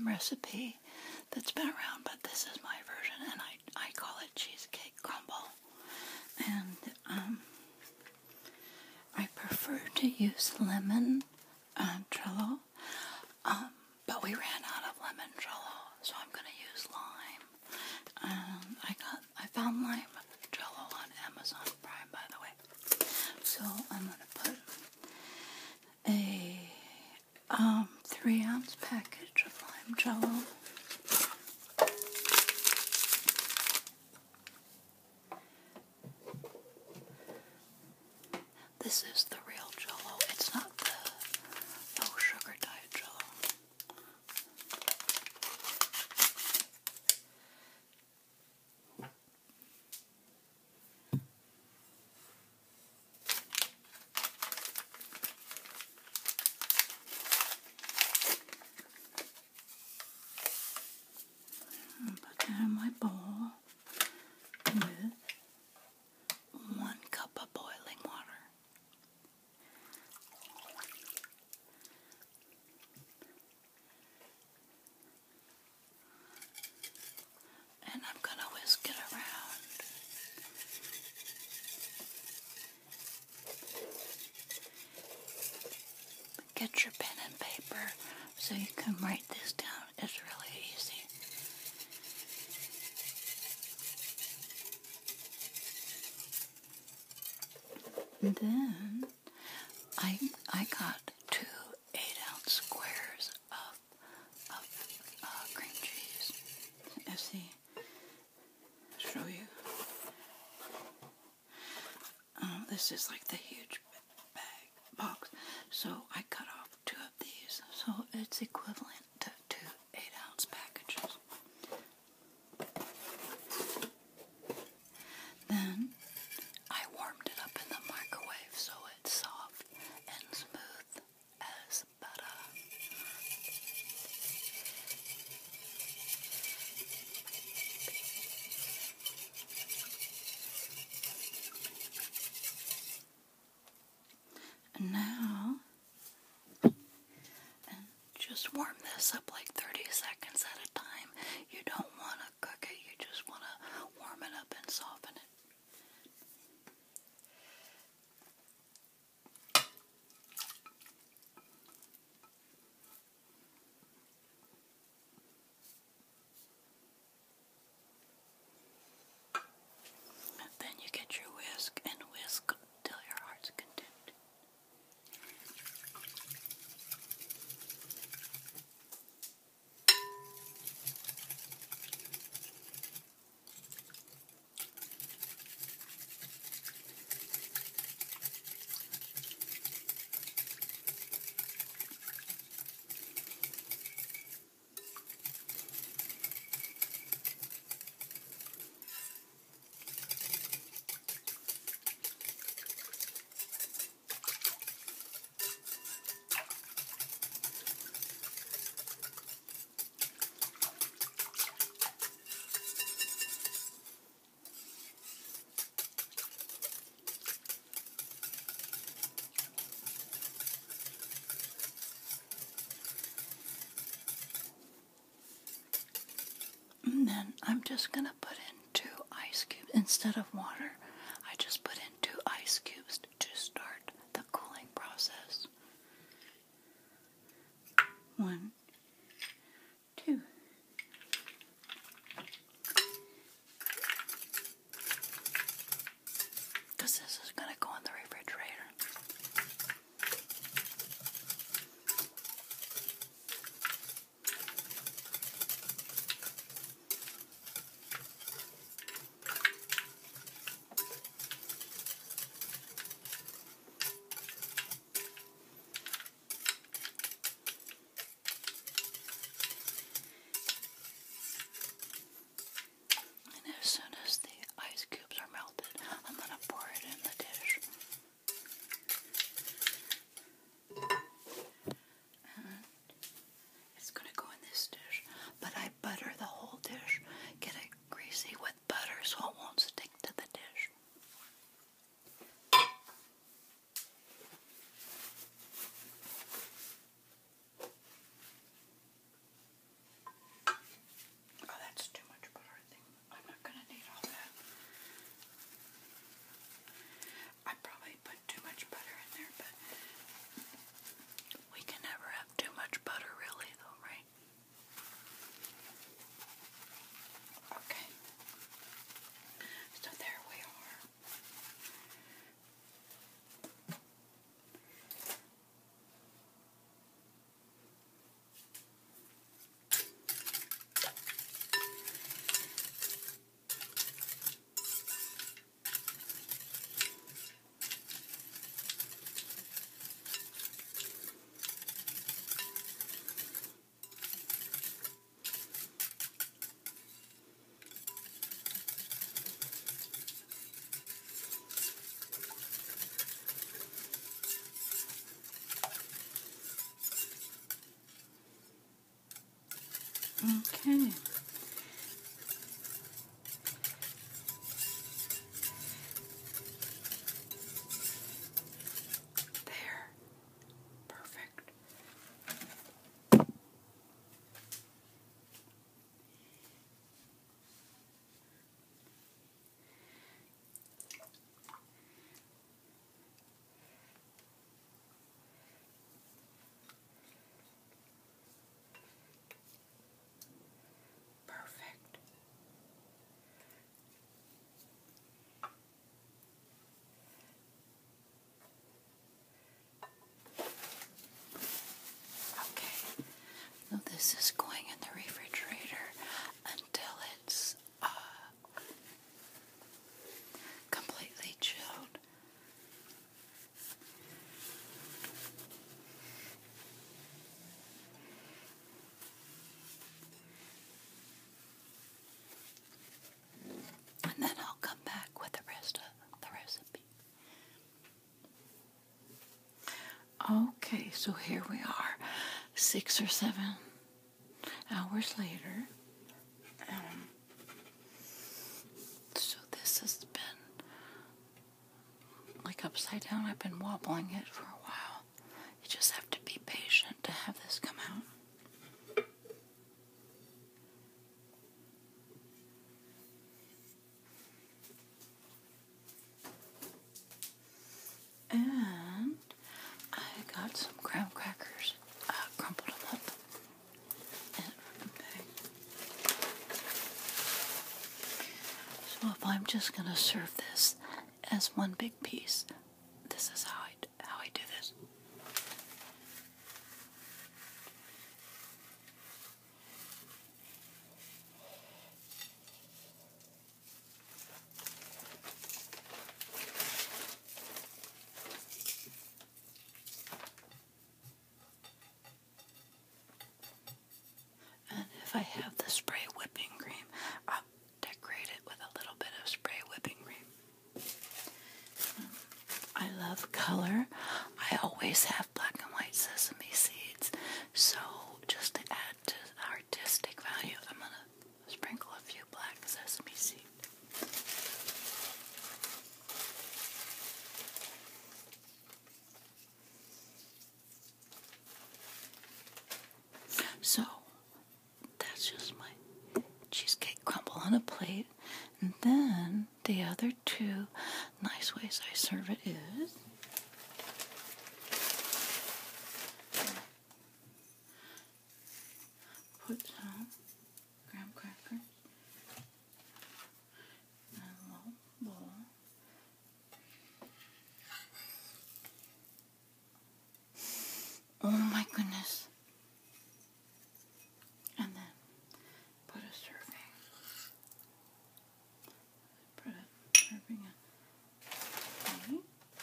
recipe that's been around, but this is my version, and I call it cheesecake crumble. And I prefer to use lemon Trello, but we ran out of lemon Trello, so I'm going to use lime. I found lime Trello on Amazon Prime, by the way. So I'm going to put a 3-ounce package of lime Trello. This is the real Jell-O. It's not the no sugar diet Jell-O. Put that in my bowl with 1 cup of boiling water. And I'm going to whisk it around. Get your pen and paper so you can write this down. It's really easy. And then I got 2 8-ounce squares of cream cheese. Let's see. Show you. This is like the huge box. So I cut off 2 of these. So it's equivalent to 2 8-ounce packages. Then I warmed it up in the microwave so it's soft and smooth as butter. And now, just warm this up like 30 seconds at a time. You don't want to cook it, you just want to warm it up and soften it. Then you get your whisk and whisk till your heart's content. And then I'm just going to put in 2 ice cubes. Instead of water, I just put in 2 ice cubes to start the cooling process. 1, 2. Because this is going to go in the refrigerator. As soon as the ice cubes are melted, I'm going to pour it in the dish. Okay. There. Perfect. Perfect. Okay. Now this is going in the refrigerator until it's completely chilled. And then I'll come back with the rest of the recipe. Okay, so here we are, 6 or 7 hours later. So this has been like upside down. I've been wobbling it for a while. You just have to be patient to have this come out. And I got some graham crackers, crumpled them up in a bag. So if I'm just going to serve this as one big piece, this is how I do this. And if I have the spray whipping cream, I'll decorate it with a little bit of spray whipping cream. I love color. I always have black and white sesame seeds. So just to add to the artistic value, I'm going to sprinkle a few black sesame seeds. So that's just my cheesecake crumble on a plate. And then the other 2 nice ways I serve it is put some graham crackers in a little bowl. Oh my goodness. And then put a serving. Put a serving in.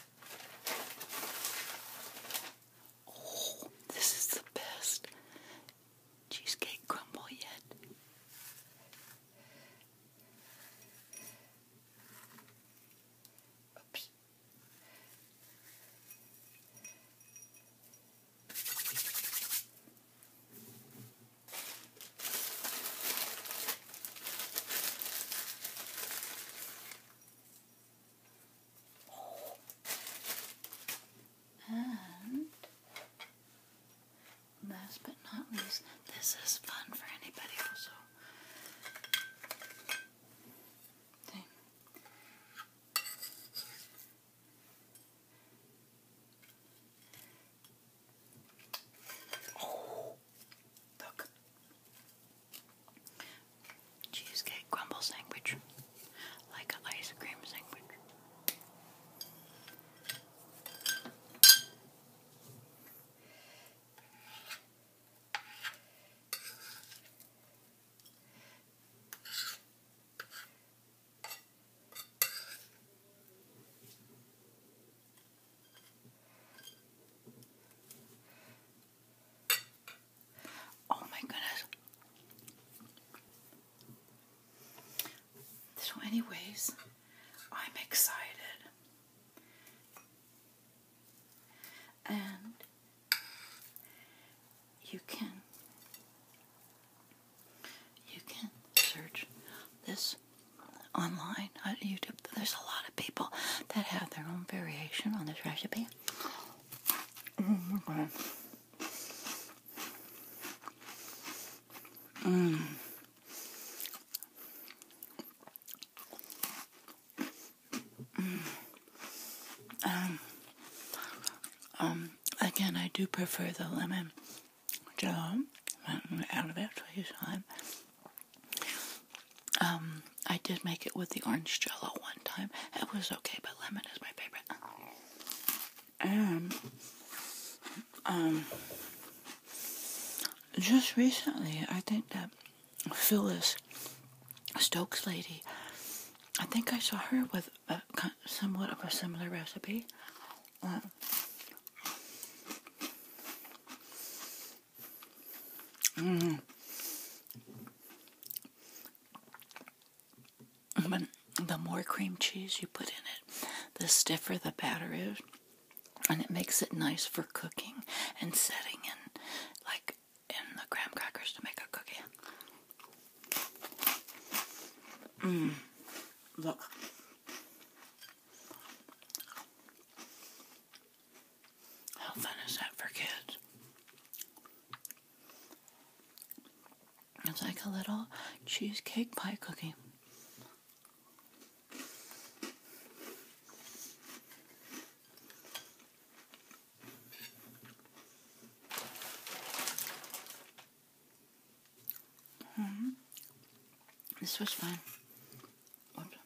Oh, this is the best cheesecake crumble yet. Oops. And last but not least, this is fun for anybody also. See? Oh, look. Cheesecake crumble sandwich. Like an ice cream sandwich. Oh my goodness. So anyways, I'm excited. And you can YouTube. There's a lot of people that have their own variation on this recipe. Oh my God. Again, I do prefer the lemon jello. Out of it, so you saw it. I did make it with the orange jello one time. It was okay, but lemon is my favorite. And just recently, I think that Phyllis Stokes lady, I think I saw her with somewhat of a similar recipe. But the more cream cheese you put in it, the stiffer the batter is, and it makes it nice for cooking and setting in, like in the graham crackers to make a cookie. Look. How fun is that for kids? It's like a little cheesecake pie cookie. This was fun. Whoops.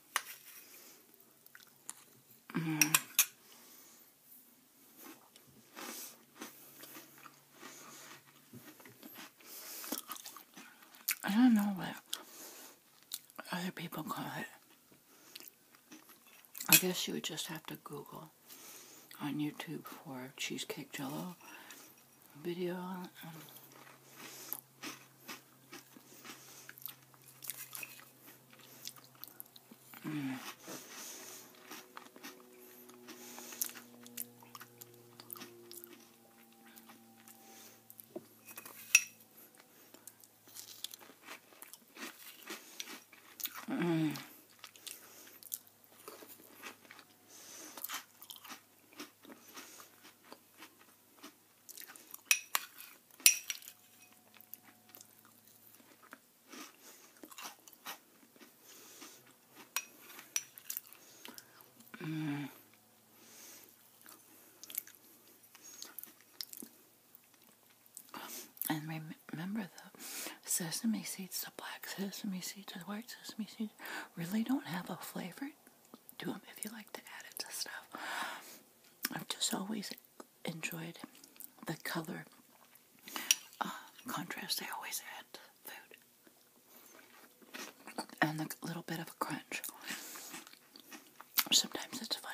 I don't know what other people call it. I guess you would just have to Google on YouTube for cheesecake jello video. And remember, the sesame seeds, the black sesame seeds, the white sesame seeds, really don't have a flavor to them if you like to add it to stuff. I've just always enjoyed the color contrast they always add to food. And the little bit of a crunch. Sometimes it's fun.